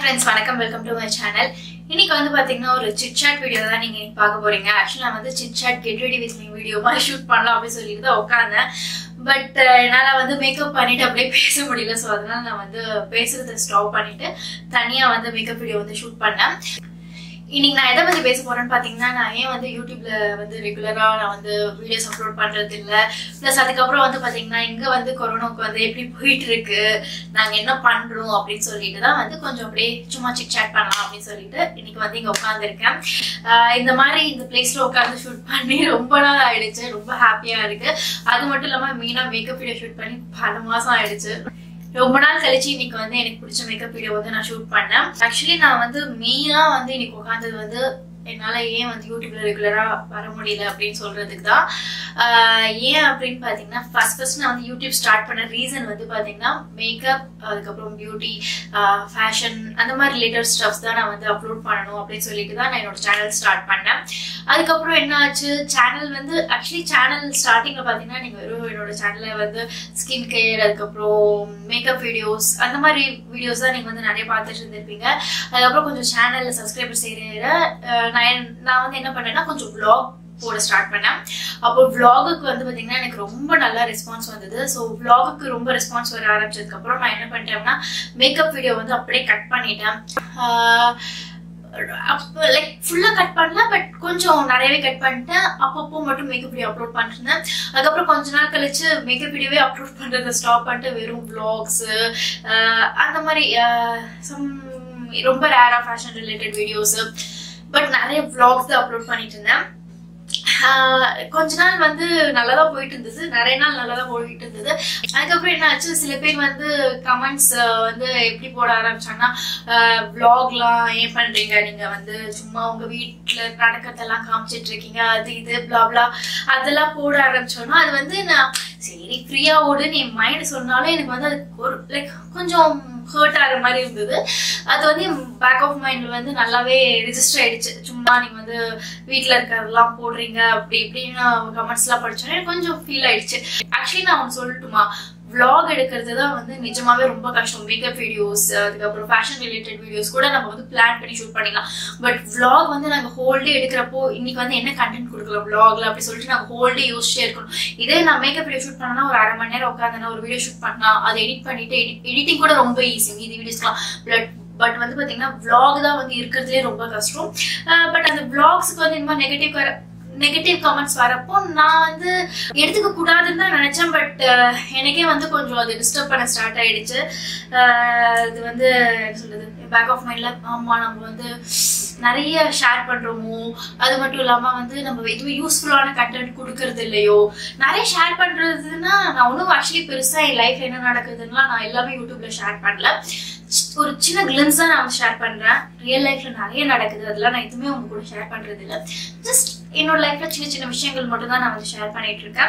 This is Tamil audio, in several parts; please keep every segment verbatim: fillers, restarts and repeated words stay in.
friends, வணக்கம், welcome to my channel. இன்னைக்கு வந்து பாத்தீங்கன்னா ஒரு chit chat வீடியோ தான் நீங்க பார்க்க போறீங்க. Actually நான் வந்து chit chat get ready with me video மாதிரி ஷூட் பண்ணலாம் அப்படி சொல்லிட்டு தான் உட்கார்ந்தேன். பட் என்னால வந்து மேக்கப் பண்ணிட்டு அப்படியே பேச முடியல. சோ அதனால நான் வந்து பேசுறதை ஸ்டாப் பண்ணிட்டு தனியா வந்து மேக்கப் வீடியோ வந்து ஷூட் பண்ணேன். இன்னைக்கு நான் எதை பத்தி பேச போறேன்னு பாத்தீங்கன்னா, நான் ஏன் வந்து யூடியூப்ல வந்து ரெகுலரா நான் வந்து வீடியோஸ் அப்லோட் பண்றது இல்ல, பிளஸ் அதுக்கப்புறம் வந்து பாத்தீங்கன்னா இங்க வந்து கொரோனாவுக்கு வந்து எப்படி போயிட்டு இருக்கு, நாங்க என்ன பண்றோம் அப்படின்னு சொல்லிட்டு தான் வந்து கொஞ்சம் அப்படியே சும்மா சிட் சாட் பண்ணலாம் அப்படின்னு சொல்லிட்டு இன்னைக்கு வந்து இங்க உட்காந்துருக்கேன். இந்த மாதிரி இந்த பிளேஸ்ல உட்காந்து ஷூட் பண்ணி ரொம்ப நாள் ஆயிடுச்சு, ரொம்ப ஹாப்பியா இருக்கு. அது மட்டும் இல்லாம மெயினா மேக்கப் வீடியோ ஷூட் பண்ணி பல மாசம் ஆயிடுச்சு. ரொம்ப நாள் கழிச்சு இன்னைக்கு வந்து எனக்கு பிடிச்ச மேக்கப் வீடியோ வந்து நான் ஷூட் பண்ணேன். ஆக்சுவலி நான் வந்து மெயினா வந்து இன்னைக்கு உட்காந்தது வந்து என்னால ஏன் வந்து யூடியூப்ல ரெகுலரா வர முடியல அப்படின்னு சொல்றதுக்கு தான். ஏன் அப்படின்னு பாத்தீங்கன்னா, ஃபர்ஸ்ட் ஃபர்ஸ்ட் நான் வந்து யூடியூப் ஸ்டார்ட் பண்ண ரீசன் வந்து பாத்தீங்கன்னா மேக்கப், அதுக்கப்புறம் பியூட்டி, ஃபேஷன் அந்த மாதிரி ரிலேட்டட் ஸ்டப்ஸ் தான் நான் வந்து அப்லோட் பண்ணணும் அப்படின்னு சொல்லிட்டு தான் நான் என்னோட சேனல் ஸ்டார்ட் பண்ணேன். அதுக்கப்புறம் என்ன ஆச்சு, சேனல் வந்து ஆக்சுவலி சேனல் ஸ்டார்டிங்ல பாத்தீங்கன்னா நீங்க வெறும் என்னோட சேனல்ல வந்து ஸ்கின் கேர், அதுக்கப்புறம் மேக்கப் வீடியோஸ் அந்த மாதிரி வீடியோஸ் தான் நீங்க வந்து நிறைய பார்த்துட்டு இருந்திருப்பீங்க. அதுக்கப்புறம் கொஞ்சம் சேனல்ல சப்ஸ்கிரைபர் செய்யற நான் வந்து என்ன பண்ணேன்னா கொஞ்சம் vlog போட ஸ்டார்ட் பண்ணேன். அப்போ vlogக்கு வந்து பாத்தீங்கன்னா எனக்கு ரொம்ப நல்ல ரெஸ்பான்ஸ் வந்தது. ஸோ vlogக்கு ரொம்ப ரெஸ்பான்ஸ் வர ஆரம்பிச்சதுக்கு அப்புறம் நான் என்ன பண்ணிட்டேன்னா மேக்கப் வீடியோ வந்து அப்படியே கட் பண்ணிட்டேன். லைக் ஃபுல்லா கட் பண்ணல, பட் கொஞ்சம் நிறையவே கட் பண்ணிட்டேன். அப்பப்போ மட்டும் மேக்கப் வீடியோ அப்லோட் பண்ணிருந்தேன். அதுக்கப்புறம் கொஞ்ச நாள் கழிச்சு மேக்கப் வீடியோவே அப்லோட் பண்றதை ஸ்டாப் பண்ணிட்டு வெறும் vlogs அந்த மாதிரி சம் ரொம்ப ரேரா ஃபேஷன் ரிலேட்டட் வீடியோஸ், பட் நிறைய vlogs தான் அப்லோட் பண்ணிட்டு இருந்தேன். கொஞ்ச நாள் வந்து நல்லதா போயிட்டு இருந்தது, நிறைய நாள் நல்லதா போயிட்டு இருந்தது. அதுக்கப்புறம் என்ன ஆச்சு, சில பேர் வந்து கமெண்ட்ஸ் வந்து எப்படி போட ஆரம்பிச்சாங்கன்னா, vlogலாம் ஏன் பண்றீங்க, நீங்க வந்து சும்மா உங்க வீட்டுல நடக்கிறதெல்லாம் காமிச்சிட்டு இருக்கீங்க, அது இது பிளாப்லா அதெல்லாம் போட ஆரம்பிச்சோன்னா அது வந்து நான் சரி ஃப்ரீயா ஓடுன்னு என் மைண்ட் சொன்னாலும் எனக்கு வந்து அது ஒரு லைக் கொஞ்சம் ஹர்ட் ஆகிற மாதிரி இருந்தது. அது வந்து பேக் ஆஃப் மைண்ட்ல வந்து நல்லாவே ரிஜிஸ்டர் ஆயிடுச்சு. சும்மா நீங்க வந்து வீட்டுல இருக்கிறதெல்லாம் போடுறீங்க அப்படி இப்படின்னு கமெண்ட்ஸ் எல்லாம் படிச்சோன்னே எனக்கு கொஞ்சம் ஃபீல் ஆயிடுச்சு. ஆக்சுவலி நான் ஒன்று சொல்லட்டுமா, vlog எடுக்கிறது தான் வந்து நிஜமாவே ரொம்ப கஷ்டம். மேக்கப் வீடியோஸ், அதுக்கப்புறம் ஃபேஷன் ரிலேட்டட் வீடியோஸ் கூட நம்ம வந்து பிளான் பண்ணி ஷூட் பண்ணிடலாம். பட் vlog வந்து நாங்க ஹோல் டே எடுக்கிறப்போ இன்னைக்கு வந்து என்ன கண்டென்ட் கொடுக்கலாம் vlogல அப்படி சொல்லிட்டு நாங்க ஹோல் டே யோசிச்சே இருக்கணும். இதே நான் மேக்கப் வீடியோ ஷூட் பண்ணா ஒரு அரை மணி நேரம் உட்காந்து ஒரு வீடியோ ஷூட் பண்ணா அதை எடிட் பண்ணிட்டு எடிட்டிங் கூட ரொம்ப ஈஸி மீதி வீடியோஸ்லாம். பட் பட் வந்து பாத்தீங்கன்னா vlog தான் வந்து இருக்கிறதுலே ரொம்ப கஷ்டம். பட் அந்த vlogsக்கு வந்து இந்த மாதிரி நெகட்டிவ் நெகட்டிவ் கமெண்ட்ஸ் வரப்போ நான் வந்து எடுத்துக்க கூடாதுன்னு தான் நினைச்சேன். பட் எனக்கே வந்து கொஞ்சம் அது டிஸ்டர்ப் பண்ண ஸ்டார்ட் ஆயிடுச்சு. இது வந்து என்ன சொல்றது, பேக் ஆஃப் மைண்ட்ல ஆமா நம்ம வந்து நிறைய ஷேர் பண்றோமோ, அது மட்டும் இல்லாம வந்து நம்ம எதுவும் யூஸ்ஃபுல்லான கண்டென்ட் கொடுக்கறது இல்லையோ. நிறைய ஷேர் பண்றதுன்னா நான் ஒன்றும் ஆக்சுவலி பெருசா என் லைஃப் என்ன நடக்குதுன்னா நான் எல்லாமே யூடியூப்ல ஷேர் பண்ணல. ஒரு சின்ன கிளிம்ஸ் தான் நான் வந்து ஷேர் பண்றேன். ரியல் லைஃப்ல நிறைய நடக்குது, அதெல்லாம் நான் எதுவுமே உங்க கூட ஷேர் பண்றது இல்லை. ஜஸ்ட் என்னோட லைஃப்ல சின்ன சின்ன விஷயங்கள் மட்டும் தான் நான் வந்து ஷேர் பண்ணிட்டு இருக்கேன்.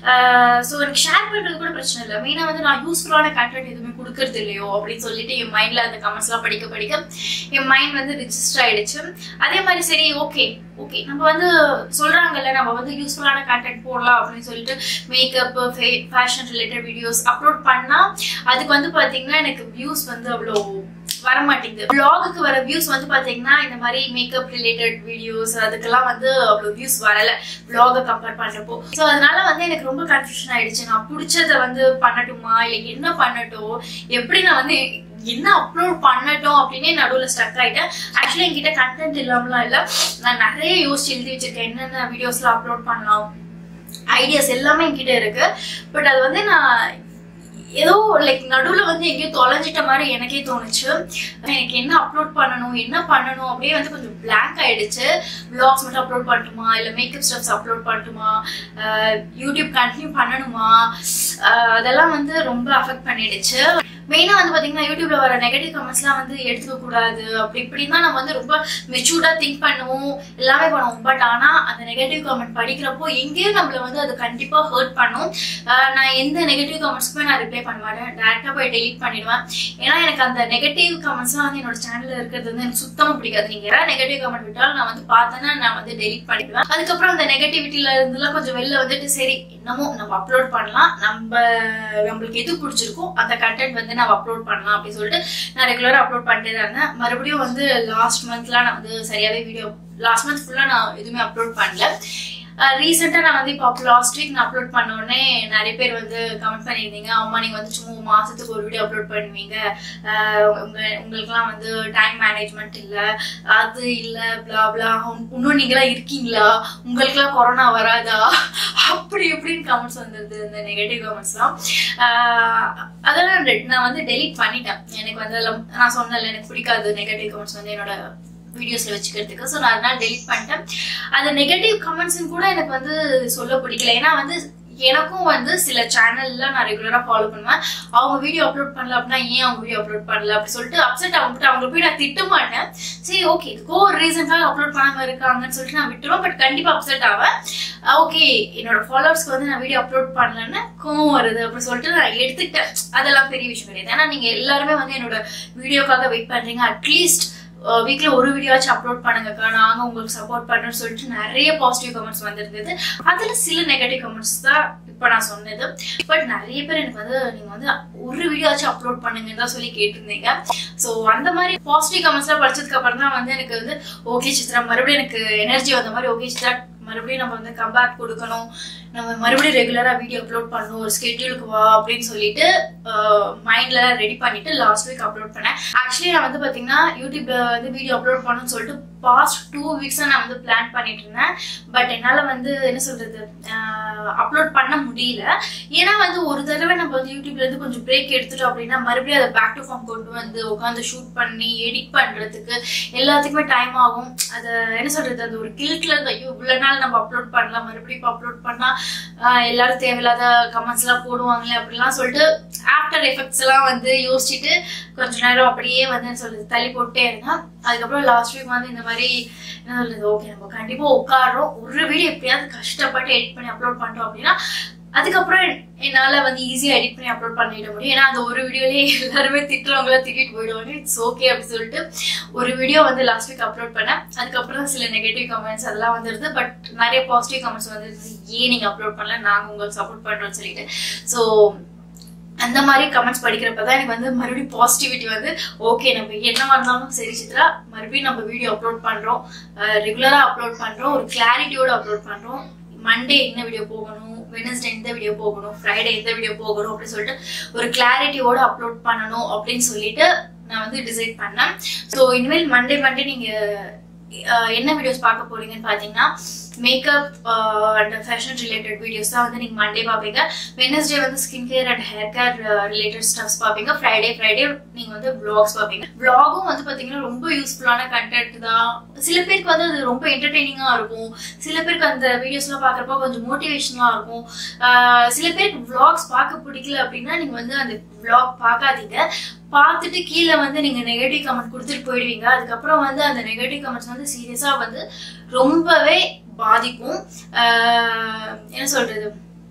ஸோ எனக்கு ஷேர் பண்றது கூட பிரச்சனை இல்லை. மெயினா வந்து நான் யூஸ்ஃபுல்லான கண்டென்ட் எதுவுமே கொடுக்கறது இல்லையோ அப்படின்னு சொல்லிட்டு என் மைண்ட்ல அந்த கமெண்ட்ஸ் எல்லாம் படிக்க படிக்க என் மைண்ட் வந்து ரிஜிஸ்டர் ஆயிடுச்சு. அதே மாதிரி சரி ஓகே ஓகே நம்ம வந்து சொல்றாங்கல்ல நம்ம வந்து யூஸ்ஃபுல்லான கண்டென்ட் போடலாம் அப்படின்னு சொல்லிட்டு makeup, fashion related videos upload பண்ணா அதுக்கு வந்து பாத்தீங்கன்னா எனக்கு வியூஸ் வந்து அவ்வளோ வரமாட்டேங்குது. vlogக்கு வர வியூஸ் வந்து பாத்தீங்கன்னா இந்த மாதிரி மேக்கப் ரிலேட்டட் வீடியோஸ் அதுக்கெல்லாம் வந்து அவ்வளவு வியூஸ் வரல vlog கம்பேர் பண்றப்போ. சோ அதனால வந்து எனக்கு ரொம்ப கன்ஃபியூஷன் ஆயிடுச்சு. நான் பிடிச்சத வந்து பண்ணட்டுமா இல்ல என்ன பண்ணட்டும், எப்படி நான் வந்து என்ன அப்லோட் பண்ணட்டும் அப்படின்னே நடுவில் ஸ்டக் ஆயிட்டேன். ஆக்சுவலி என்கிட்ட கண்டென்ட் இல்லாமலாம் இல்லை, நான் நிறைய யோசிச்சு எழுதி வச்சிருக்கேன் என்னென்ன வீடியோஸ்ல அப்லோட் பண்ணலாம், ஐடியாஸ் எல்லாமே என்கிட்ட இருக்கு. பட் அது வந்து நான் ஏதோ லைக் நடுவுல வந்து எங்கேயோ தொலைஞ்சிட்ட மாதிரி எனக்கே தோணுச்சு. எனக்கு என்ன அப்லோட் பண்ணணும் என்ன பண்ணணும் அப்படியே வந்து கொஞ்சம் பிளாங்க் ஆயிடுச்சு. vlogs மட்டும் அப்லோட் பண்ணட்டுமா இல்ல மேக்கப் ஸ்டப்ஸ் அப்லோட் பண்ணட்டுமா, யூடியூப் கண்டினியூ பண்ணணுமா, அதெல்லாம் வந்து ரொம்ப அஃபெக்ட் பண்ணிடுச்சு. மெயினா வந்து பாத்தீங்கன்னா யூடியூப்ல வர நெகட்டிவ் கமெண்ட்ஸ் எல்லாம் வந்து எடுத்துக்க கூடாது அப்படி இப்படின்னா நம்ம வந்து ரொம்ப மெச்சூர்டா திங்க் பண்ணுவோம், எல்லாமே பண்ணுவோம். பட் ஆனா அந்த நெகட்டிவ் கமெண்ட் படிக்கிறப்போ எங்கேயும் நம்மள வந்து அது கண்டிப்பா ஹர்ட் பண்ணும். நான் எந்த நெகட்டிவ் கமெண்ட்ஸ்க்குமே நான் ரிப்ளை பண்ண மாட்டேன், டேரக்டா போய் டெலிட் பண்ணிடுவேன். ஏன்னா எனக்கு அந்த நெகட்டிவ் கமெண்ட்ஸ் எல்லாம் வந்து என்னோட சேனல்ல இருக்கிறது வந்து எனக்கு சுத்தமா பிடிக்காது. நீங்க யாராவது நெகட்டிவ் கமெண்ட் விட்டாலும் நான் வந்து பார்த்தேன்னா நான் வந்து டெலிட் பண்ணிடுவேன். அதுக்கப்புறம் அந்த நெகட்டிவிட்டில இருந்துலாம் கொஞ்சம் வெளில வந்துட்டு சரி என்ன நம்ம நம்ம அப்லோட் பண்ணலாம், நம்ம நம்மளுக்கு எது பிடிச்சிருக்கோ அந்த கண்டென்ட் வந்து நம்ம அப்லோட் பண்ணலாம் அப்படின்னு சொல்லிட்டு நான் ரெகுலராக அப்லோட் பண்ணிட்டே தான் இருந்தேன். மறுபடியும் வந்து லாஸ்ட் மந்த்லாம் நான் வந்து சரியாகவே வீடியோ லாஸ்ட் மந்த் ஃபுல்லாக நான் எதுவுமே அப்லோட் பண்ணல. ரீசெண்டாக நான் வந்து இப்போ லாஸ்ட் வீக் நான் அப்லோட் பண்ண உடனே நிறைய பேர் வந்து கமெண்ட் பண்ணியிருந்தீங்க, அம்மா நீங்கள் வந்து சும்மா மாதத்துக்கு ஒரு வீடியோ அப்லோட் பண்ணுவீங்க, உங்கள் உங்களுக்குலாம் வந்து டைம் மேனேஜ்மெண்ட் இல்லை, அது இல்லை, பிளா பிளா, இன்னும் நீங்களாம் இருக்கீங்களா, உங்களுக்குலாம் கொரோனா வராதா, அப்படி எப்படின்னு கமெண்ட்ஸ் வந்துருது, இந்த நெகட்டிவ் கமெண்ட்ஸ்லாம். அதெல்லாம் நான் வந்து டெலீட் பண்ணிட்டேன். எனக்கு வந்து நான் சொன்னல எனக்கு பிடிக்காது நெகட்டிவ் கமெண்ட்ஸ் வந்து என்னோட வீடியோஸ்ல வச்சுக்கிறதுக்கு. ஸோ நான் அதனால டெலிட் பண்ணிட்டேன். அந்த நெகட்டிவ் கமெண்ட்ஸ்ன்னு கூட எனக்கு வந்து சொல்ல பிடிக்கல. ஏன்னா வந்து எனக்கும் வந்து சில சேனல்ல நான் ரெகுலரா ஃபாலோ பண்ணுவேன், அவங்க வீடியோ அப்லோட் பண்ணல அப்படின்னா ஏன் அவங்க வீடியோ அப்லோட் பண்ணல அப்படி சொல்லிட்டு அப்செட் ஆகிட்டு அவங்க போய் நான் திட்ட மாட்டேன். சரி ஓகே இதுக்கோ ஒரு ரீசன்காக அப்லோட் பண்ணாம இருக்காங்கன்னு சொல்லிட்டு நான் விட்டுருவேன். பட் கண்டிப்பா அப்செட் ஆவேன். ஓகே என்னோட ஃபாலோவர்ஸ்க்கு வந்து நான் வீடியோ அப்லோட் பண்ணலன்னு கோவம் வருது அப்படி சொல்லிட்டு நான் எடுத்துக்கிட்டேன். அதெல்லாம் பெரிய விஷயம் கிடையாது. ஏன்னா நீங்க எல்லாருமே வந்து என்னோட வீடியோக்காக வெயிட் பண்றீங்க. அட்லீஸ்ட் வீக்ல ஒரு வீடியோவாச்சும் அப்லோட் பண்ணுங்கக்கா, நாங்க உங்களுக்கு சப்போர்ட் பண்றோம்னு சொல்லிட்டு நிறைய பாசிட்டிவ் கமெண்ட்ஸ் வந்திருந்தது. அதுல சில நெகட்டிவ் கமெண்ட்ஸ் தான் இப்ப நான் சொன்னது. பட் நிறைய பேர் எனக்கு வந்து நீங்க வந்து ஒரு வீடியோவாச்சும் அப்லோட் பண்ணுங்கன்னு தான் சொல்லி கேட்டிருந்தீங்க. ஸோ அந்த மாதிரி பாசிட்டிவ் கமெண்ட்ஸ் எல்லாம் படிச்சதுக்கு அப்புறம் தான் வந்து எனக்கு வந்து ஓகே சித்ரா மறுபடியும் எனக்கு எனர்ஜி வந்த மாதிரி, ஓகே சித்ரா மறுபடியும் நம்ம வந்து கம்பேக் கொடுக்கணும், நம்ம மறுபடியும் ரெகுலரா வீடியோ அப்லோட் பண்ணணும், ஒரு ஸ்கெட்யூலுக்கு வா அப்படின்னு சொல்லிட்டு மைண்ட்ல ரெடி பண்ணிட்டு லாஸ்ட் வீக் அப்லோட் பண்ணேன். ஆக்சுவலி நான் வந்து பாத்தீங்கன்னா யூடியூப்ல வந்து வீடியோ அப்லோட் பண்ணணும்னு சொல்லிட்டு பாஸ்ட் டூ வீக்ஸா நான் வந்து பிளான் பண்ணிட்டு இருந்தேன். பட் என்னால வந்து என்ன சொல்றது அப்லோட் பண்ண முடியல. ஏன்னா வந்து ஒரு தடவை நம்ம வந்து யூடியூப்ல இருந்து கொஞ்சம் பிரேக் எடுத்துட்டோம் அப்படின்னா மறுபடியும் அதை பேக் டு ஃபார்ம் கொண்டு வந்து உட்காந்து ஷூட் பண்ணி எடிட் பண்றதுக்கு எல்லாத்துக்குமே டைம் ஆகும். அதை என்ன சொல்றது அந்த ஒரு கில்ட்ல இருந்து ஐயோ இவ்வளவு நாள் நம்ம அப்லோட் பண்ணலாம், மறுபடியும் இப்போ அப்லோட் பண்ணா எல்லாரும் தேவையில்லாத கமெண்ட்ஸ் எல்லாம் போடுவாங்களே அப்படிலாம் சொல்லிட்டு ஆஃப்டர் எஃபெக்ட்ஸ் எல்லாம் வந்து யோசிச்சுட்டு கொஞ்ச நேரம் அப்படியே வந்து என்ன சொல்றது தள்ளி போட்டே இருந்தேன். அதுக்கப்புறம் லாஸ்ட் வீக் வந்து இந்த மாதிரி என்ன சொல்றது ஓகே நம்ம கண்டிப்பா உட்காடுறோம், ஒரு வீடியோ எப்படியாவது கஷ்டப்பட்டு எடிட் பண்ணி அப்லோட் பண்றோம் அப்படின்னா அதுக்கப்புறம் என்னால வந்து ஈஸியா எடிட் பண்ணி அப்லோட் பண்ணிட முடியும். ஏன்னா அந்த ஒரு வீடியோலயே எல்லாருமே திட்டுறவங்களா திட்டிட்டு போயிடுவாங்க. இட்ஸ் ஓகே அப்படின்னு சொல்லிட்டு ஒரு வீடியோ வந்து லாஸ்ட் வீக் அப்லோட் பண்ணேன். அதுக்கப்புறம் தான் சில நெகட்டிவ் கமெண்ட்ஸ் அதெல்லாம் வந்துருது. பட் நிறைய பாசிட்டிவ் கமெண்ட்ஸ் வந்துருது, ஏன் நீங்க அப்லோட் பண்ணல, நாங்க உங்களுக்கு சப்போர்ட் பண்றோம்னு சொல்லிட்டு. ஸோ அந்த மாதிரி கமெண்ட்ஸ் படிக்கிறப்பதான் எனக்கு வந்து மறுபடியும் பாசிட்டிவிட்டி வந்து ஓகே நம்ம என்னவா இருந்தாலும் சரி சித்ரா மறுபடியும் நம்ம வீடியோ அப்லோட் பண்றோம், ரெகுலரா அப்லோட் பண்றோம், ஒரு கிளாரிட்டியோட அப்லோட் பண்றோம், மண்டே என்ன வீடியோ போகணும், வெனஸ்டே எந்த வீடியோ போகணும், ஃப்ரைடே எந்த வீடியோ போகணும் அப்படின்னு சொல்லிட்டு ஒரு கிளாரிட்டியோட அப்லோட் பண்ணணும் அப்படின்னு சொல்லிட்டு நான் வந்து டிசைட் பண்ணேன். ஸோ இனிமேல் மண்டே மண்டே நீங்க என்ன வீடியோஸ் பார்க்க போறீங்கன்னு பாத்தீங்கன்னா makeup and fashion related videos தான் வந்து நீங்க மண்டே பாப்பீங்க. வெனஸ்டே வந்து skin care and hair care related stuffs பாப்பீங்க. ஃப்ரைடே ஃப்ரைடே நீங்க வந்து விளாக்ஸ் பாப்பீங்க. விளாகும் வந்து பாத்தீங்கன்னா ரொம்ப யூஸ்ஃபுல்லான கண்டென்ட் தான். சில பேருக்கு வந்து அது ரொம்ப என்டர்டெய்னிங்கா இருக்கும், சில பேருக்கு அந்த வீடியோஸ் எல்லாம் பாக்குறப்ப கொஞ்சம் மோட்டிவேஷனலா இருக்கும். சில பேருக்கு விளாக்ஸ் பார்க்க பிடிக்கல அப்படின்னா நீங்க வந்து அந்த விளாக் பார்க்காதீங்க, பார்த்துட்டு கீழே வந்து நீங்க நெகட்டிவ் கமெண்ட் கொடுத்துட்டு போயிடுவீங்க. அதுக்கப்புறம் வந்து அந்த நெகட்டிவ் கமெண்ட்ஸ் வந்து சீரியஸா வந்து ரொம்பவே பாதிக்கும். என்ன சொல்றது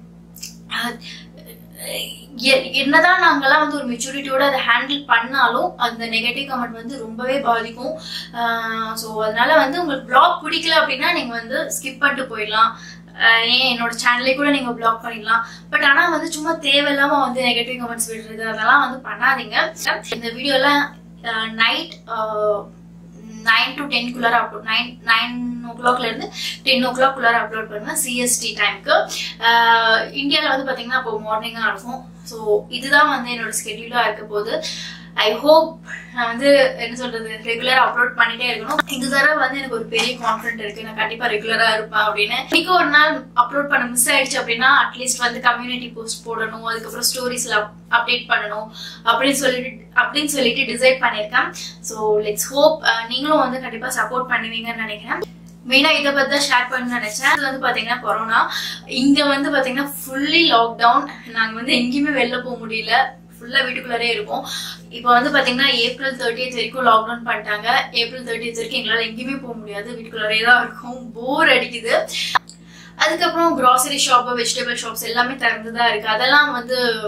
என்னதான் நாங்கெல்லாம் வந்து ஒரு மெச்சூரிட்டியோட அதை ஹேண்டில் பண்ணாலும் அந்த நெகட்டிவ் கமெண்ட் வந்து ரொம்பவே பாதிக்கும். ஸோ அதனால வந்து உங்களுக்கு பிளாக் பிடிக்கல அப்படின்னா நீங்க வந்து ஸ்கிப் பண்ணிட்டு போயிடலாம். ஏன் என்னோட சேனலே கூட நீங்க பிளாக் பண்ணிடலாம். பட் ஆனா வந்து சும்மா தேவையில்லாம வந்து நெகட்டிவ் கமெண்ட்ஸ் விடுறது அதெல்லாம் வந்து பண்ணாதீங்க. இந்த வீடியோலாம் நைட் நைன் டு டென் குள்ளார அப்லோட் நைன் நைன் ஓ கிளாக்ல இருந்து டென் ஓ கிளாக் குள்ளார அப்லோட் பண்ணுவேன் சிஎஸ்டி டைம்க்கு. இந்தியாவில் வந்து பாத்தீங்கன்னா இப்போ மார்னிங்கா இருக்கும். ஸோ இதுதான் வந்து என்னோட ஸ்கெட்யூலா இருக்க போது. ஐ ஹோப் நான் வந்து என்ன சொல்றது ரெகுலரா அப்லோட் பண்ணிட்டே இருக்கணும். இந்த தடவை வந்து எனக்கு ஒரு பெரிய கான்ஃபிடென்ட் இருக்கு, நான் கண்டிப்பா ரெகுலரா இருப்பேன் அப்படின்னு. இன்னைக்கு ஒரு நாள் அப்லோட் பண்ண மிஸ் ஆயிடுச்சு அப்படின்னா அட்லீஸ்ட் வந்து கம்யூனிட்டி போஸ்ட் போடணும், அதுக்கப்புறம் ஸ்டோரிஸ்ல அப்டேட் பண்ணணும் அப்படின்னு சொல்லிட்டு அப்படின்னு சொல்லிட்டு டிசைட் பண்ணியிருக்கேன். ஸோ லெட்ஸ் ஹோப் நீங்களும் வந்து கண்டிப்பா சப்போர்ட் பண்ணுவீங்கன்னு நினைக்கிறேன். மெயினா இதை பத்தி தான் ஷேர் பண்ணணும்னு நினைச்சேன். அது வந்து பாத்தீங்கன்னா கொரோனா இங்க வந்து பாத்தீங்கன்னா ஃபுல்லி லாக்டவுன். நாங்க வந்து எங்கேயுமே வெளில போக முடியல, ஃபுல்லா வீட்டுக்குள்ளே இருக்கும். இப்போ வந்து பாத்தீங்கன்னா ஏப்ரல் தேர்ட்டியத் வரைக்கும் லாக்டவுன் பண்ணிட்டாங்க. ஏப்ரல் தேர்ட்டியத் வரைக்கும் எங்களால எங்கேயுமே போக முடியாது, வீட்டுக்குள்ளே தான் இருக்கும், போர் அடிக்குது. அதுக்கப்புறம் கிராசரி ஷாப், வெஜிடபிள் ஷாப்ஸ் எல்லாமே திறந்துதான் இருக்கு. அதெல்லாம் வந்து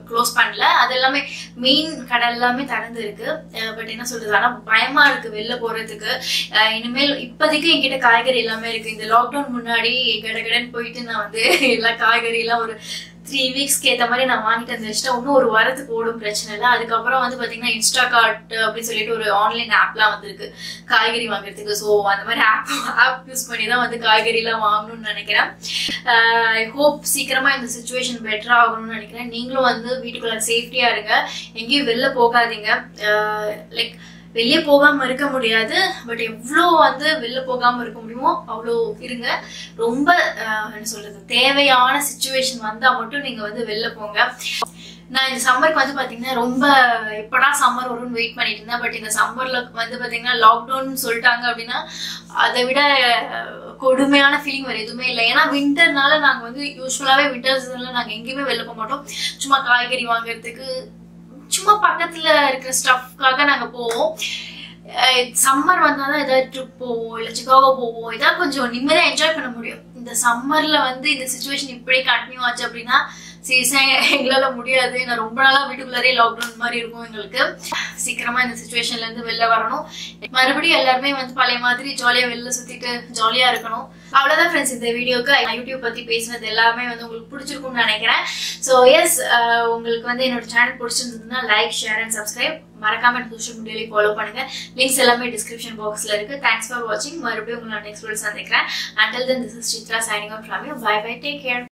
க்ளோஸ் பண்ணல. அது எல்லாமே மெயின் கடை எல்லாமே திறந்து இருக்கு. பட் என்ன சொல்றது, ஆனா பயமா இருக்கு வெளில போறதுக்கு. இனிமேல் இப்போதைக்கு என்கிட்ட காய்கறி எல்லாமே இருக்கு. இந்த லாக்டவுன் முன்னாடி கடகடன்னு போயிட்டு நான் வந்து எல்லா காய்கறி எல்லாம் ஒரு த்ரீ வீக்ஸ்க்கு ஏற்ற மாதிரி நான் வாங்கிட்டு வந்து வச்சுட்டேன். இன்னும் ஒரு வாரத்துக்கு ஓடும், பிரச்சனை இல்லை. அதுக்கப்புறம் வந்து பார்த்தீங்கன்னா இன்ஸ்டா கார்ட் அப்படின்னு சொல்லிட்டு ஒரு ஆன்லைன் ஆப்லாம் வந்துருக்கு காய்கறி வாங்குறதுக்கு. ஸோ அந்த மாதிரி ஆப் ஆப் யூஸ் பண்ணி தான் வந்து காய்கறிலாம் வாங்கணும்னு நினைக்கிறேன். ஐ ஹோப் சீக்கிரமா இந்த சுச்சுவேஷன் பெட்டரா ஆகணும்னு நினைக்கிறேன். நீங்களும் வந்து வீட்டுக்குள்ள சேஃப்டியா இருங்க, எங்கேயும் வெளில போகாதீங்க. லைக் வெளியே போகாம இருக்க முடியாது, பட் எவ்வளோ வந்து வெளில போகாம இருக்க முடியுமோ அவ்வளோ இருங்க. ரொம்ப என்ன சொல்றது, தேவையான சுச்சுவேஷன் வந்தா மட்டும் நீங்க வந்து வெளில போங்க. நான் இந்த சம்மருக்கு வந்து பாத்தீங்கன்னா ரொம்ப எப்படா சம்மர் வரும்னு வெயிட் பண்ணிட்டு இருந்தேன். பட் இந்த சம்மர்ல வந்து பாத்தீங்கன்னா லாக்டவுன் சொல்லிட்டாங்க அப்படின்னா அதை விட கொடுமையான ஃபீலிங் வேற எதுவுமே இல்லை. ஏன்னா விண்டர்னால நாங்க வந்து யூஸ்வலாவே விண்டர் சீசன்ல நாங்க எங்கேயுமே வெளில போக மாட்டோம். சும்மா காய்கறி வாங்குறதுக்கு, சும்மா பக்கத்துல இருக்கிற ஸ்டஃப்காக நாங்க போவோம். சம்மர் வந்தாதான் ஏதாவது ட்ரிப் போவோம், இல்லை சிக்காகோ போவோம், ஏதாவது கொஞ்சம் நிம்மதியா என்ஜாய் பண்ண முடியும். இந்த சம்மர்ல வந்து இந்த சுச்சுவேஷன் இப்படியே கண்டினியூ ஆச்சு அப்படின்னா சீரியஸா எங்களால முடியாது. நான் ரொம்ப நாளா வீட்டுக்குள்ளாரே லாக்டவுன் மாதிரி இருக்கும் எங்களுக்கு. சீக்கிரமா இந்த சுச்சுவேஷன்ல இருந்து வெளில வரணும். மறுபடியும் எல்லாருமே வந்து பழைய மாதிரி ஜாலியா வெளில சுத்திட்டு ஜாலியா இருக்கணும். அவ்வளவுதான் ஃப்ரெண்ட்ஸ், இந்த வீடியோக்கு யூடியூப் பத்தி பேசினது எல்லாமே வந்து உங்களுக்கு பிடிச்சிருக்கும்னு நினைக்கிறேன். ஸோ எஸ், உங்களுக்கு வந்து என்னோட சேனல் பிடிச்சிருந்ததுன்னா லைக், ஷேர் அண்ட் சப்ஸ்கிரைப். மறக்காம சோஷியல் மீடியாலையும் ஃபாலோ பண்ணுங்க. லிங்க்ஸ் எல்லாமே டிஸ்கிரிப்ஷன் பாக்ஸ்ல இருக்கு. தேங்க்ஸ் ஃபார் வாட்சிங். மறுபடியும் உங்களை நெக்ஸ்ட் வீடியோ சந்திக்கிறேன். Until then, this is Chitra signing off from you. Bye bye. Take care.